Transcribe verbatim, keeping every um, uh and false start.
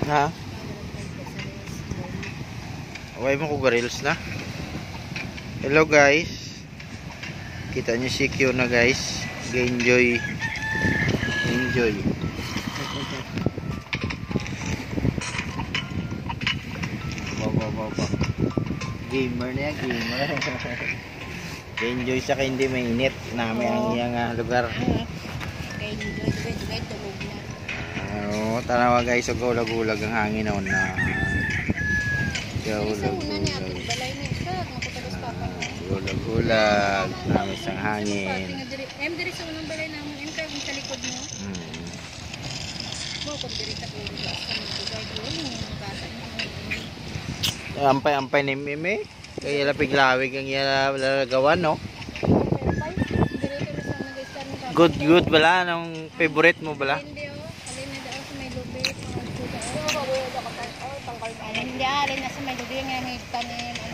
Ha? Huwag mo ko garils na. Hello guys. Kita nyo si Q na guys. Enjoy. Enjoy. Baba baba. Gamer na yan, gamer. Enjoy sa hindi mainit. Nami ang iyang uh, lugar. Oo, tanawa guys, gulag-gulag ang hangin na una. Gulag-gulag. Gulag-gulag. Namis ang hangin. Em, diri sa unang balay namin. Em, kayo sa likod mo. Hmm. Mo, kung diri sa gulag. Ampay-ampay ni Mimi. Kaya lapig-lawig ang lalagawan, no? Good, good bala. Anong favorite mo bala? Hindi, alin na sa may lubi nga may tanim.